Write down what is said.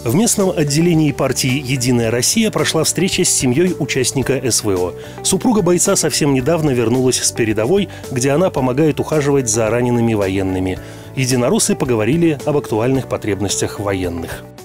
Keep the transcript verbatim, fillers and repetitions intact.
В местном отделении партии «Единая Россия» прошла встреча с семьей участника СВО. Супруга бойца совсем недавно вернулась с передовой, где она помогает ухаживать за ранеными военными. Единороссы поговорили об актуальных потребностях военных.